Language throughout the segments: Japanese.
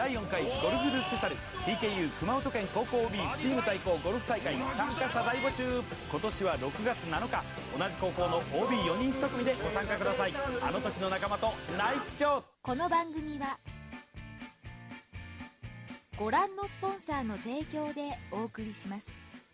第4回ゴルフルスペシャル TKU 熊本県高校 OB チーム対抗ゴルフ大会参加者大募集。今年は6月7日、同じ高校の OB4 人1組でご参加ください。あの時の仲間とナイスショット。 この番組はご覧のスポンサーの提供でお送りします。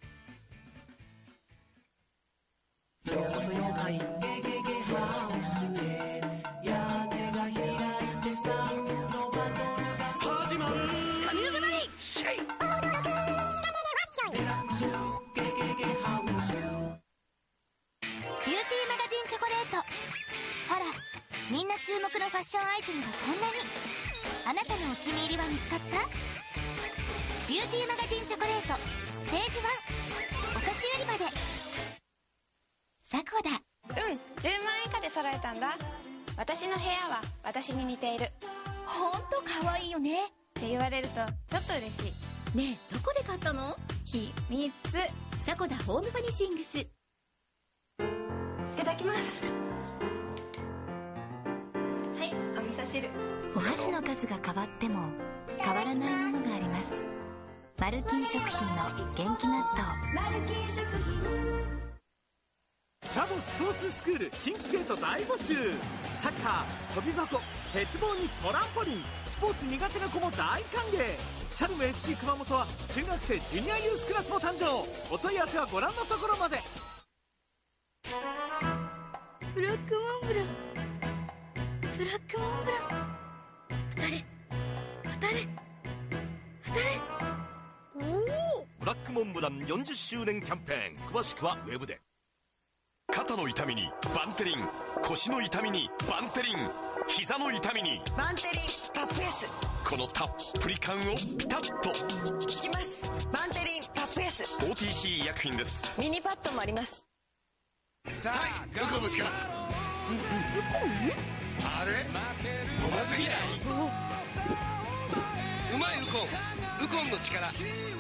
ようこそ妖怪ゲゲゲハウスへ。屋根が開いてサウンドバトルが始まる。髪の毛まりシェイ驚く仕掛けでファッションデラックスゲゲゲハウス。ビューティーマガジンチョコレート。ほら、みんな注目のファッションアイテムがこんなに。あなたのお気に入りは見つかった？ビューティーマガジンチョコレートステージ1、お菓子売り場で。サコダ。 10万円以下で揃えたんだ。私の部屋は私に似ている。 ほんと可愛いよねって言われるとちょっと嬉しい。 ねえ、どこで買ったの？ 秘密。 サコダホームファニシングス。いただきます。はい、お味噌汁。 お箸の数が変わっても変わらないものがあります。マルキン食品の元気納豆。マルキン食品。 サボスポーツスクール新規生徒大募集。サッカー、飛び箱、鉄棒にトランポリン、スポーツ苦手な子も大歓迎。シャルム FC 熊本は中学生ジュニアユースクラスも誕生。お問い合わせはご覧のところまで。 ブラックモンブラン、ブラックモンブラン。当たれ当たれ当たれ。おお、 ブラックモンブラン40周年キャンペーン、詳しくはウェブで。肩の痛みにバンテリン、腰の痛みにバンテリン、膝の痛みにバンテリンパップ S。 このたっぷり感をピタッと効きます。バンテリンパップ S。 OTC 医薬品です。 ミニパッドもあります。 さあ、ウコンの力。あれ、うますぎない？うまいウコン、ウコンの力。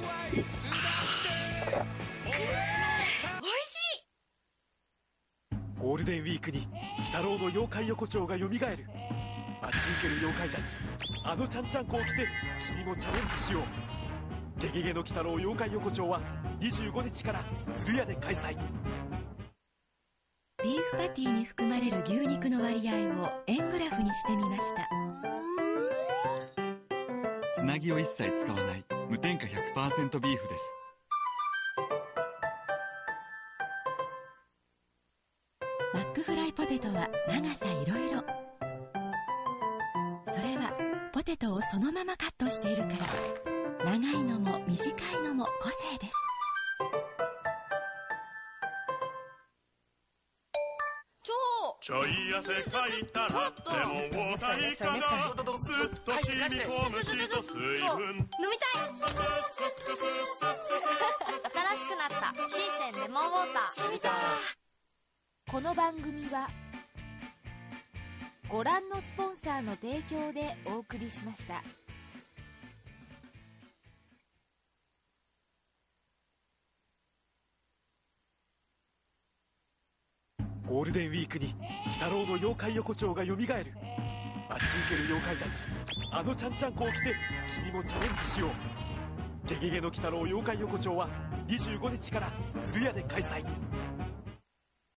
ゴールデンウィークに鬼太郎の妖怪横丁がよみがえる。待ち受ける妖怪たち、あのちゃんちゃんこを着て君もチャレンジしよう。ゲゲゲの鬼太郎妖怪横丁は25日から鶴屋で開催。 ビーフパティに含まれる牛肉の割合を円グラフにしてみました。 つなぎを一切使わない無添加 100% ビーフです。 マックフライポテトは長さいろいろ。それはポテトをそのままカットしているから、長いのも短いのも個性です。 ちょい汗かいたらレモンウォーターいかが。スッと染み込むしと水分。飲みたい。 新しくなったシーセンレモンウォーター。染みた。この番組はご覧のスポンサーの提供でお送りしました。 ゴールデンウィークに鬼太郎の妖怪横丁がよみがえる。待ち受ける妖怪たち、あのちゃんちゃんこを着て君もチャレンジしよう。ゲゲゲの鬼太郎妖怪横丁は25日から鶴屋で開催。